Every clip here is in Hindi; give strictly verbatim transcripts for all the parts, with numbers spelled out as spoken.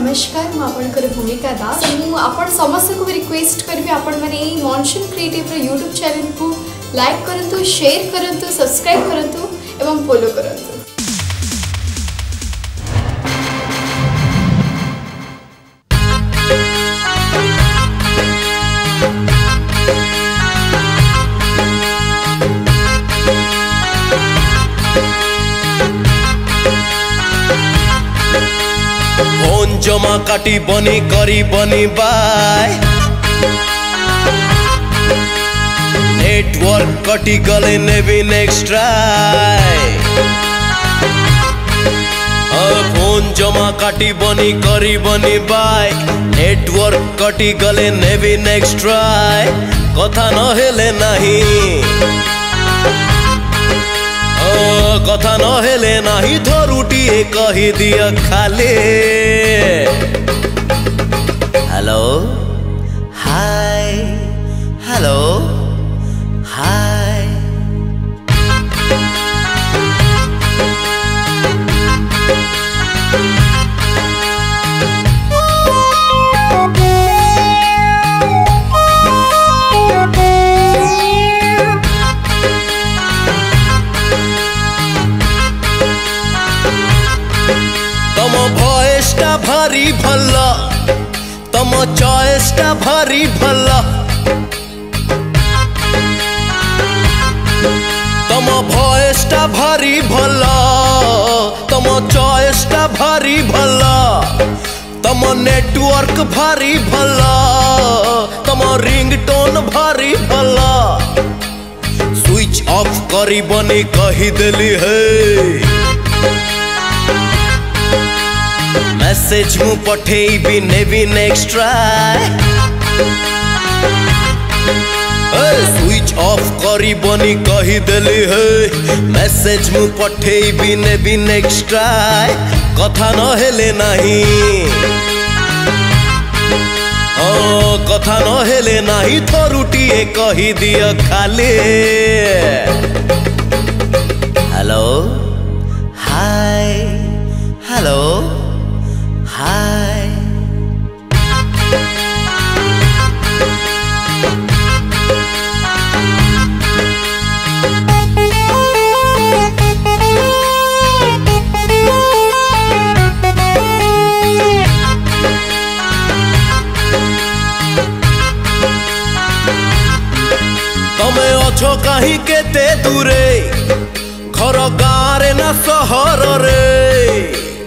नमस्कार मुझे भूमिका दास मुझे समस्त को रिक्वेस्ट करी आपण मैंने मॉनसून क्रिएटिव यूट्यूब चैनल को लाइक करंतु, शेयर करंतु, सब्सक्राइब करंतु एवं फॉलो करंतु। फोन जमा काटी बनी करी बनी बाय नेटवर्क कटी गले नेवी नेक्स्ट ट्राई। फोन जमा काटी बनी करी बनी बाय नेटवर्क कटी गले नेवी नेक्स्ट ट्राई। कथा न हेले नहीं कथा न हेले नाही थरुटिए कही दिया खाली हेलो हाय हेलो हाय। तम भयसटा भारी भल तम चॉइसटा भारी भल तम भयसटा भारी भल तम चॉइसटा भारी भल तम नेटवर्क भारी भल तम रिंगटोन भारी भल। स्विच ऑफ करी बनी कही देली है मैसेज मु पठेबी नेवी नेक्स्ट ट्राई। स्विच ऑफ करी बनी कही देली है मैसेज मु पठेबी नेवी नेक्स्ट ट्राई। कथा न हेले नहीं कथा न हेले नहीं थरुटिए कही दिया खाली हेलो हाय हेलो हाय। तमे अछो कहीं केते दूरे घर गाँव ना सहर रे।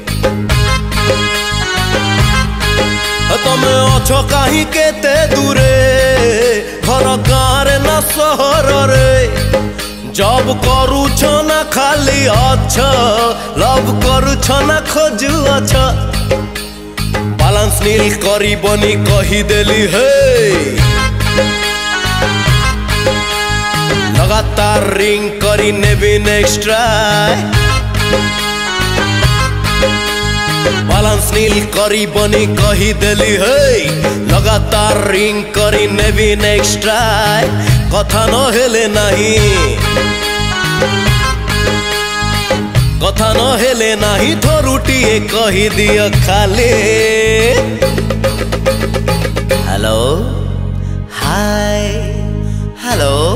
तमे अछो कहीं केते दूरे घर गाँव ना सहर रे। जब करू छ ना खाली अच्छा लव करू छ ना खोजू अच्छा। बैलेंस नील करी बनी कही देली है लगातार रिंग करी नेवी नेक्स्ट ट्राई। बैलेंस नील करी बनी कही देली है लगातार रिंग करी नेवी नेक्स्ट ट्राई। कथा न हेले नहीं कथा न हेले नहीं थरुटिए कही दिया खाली हेलो हाय हेलो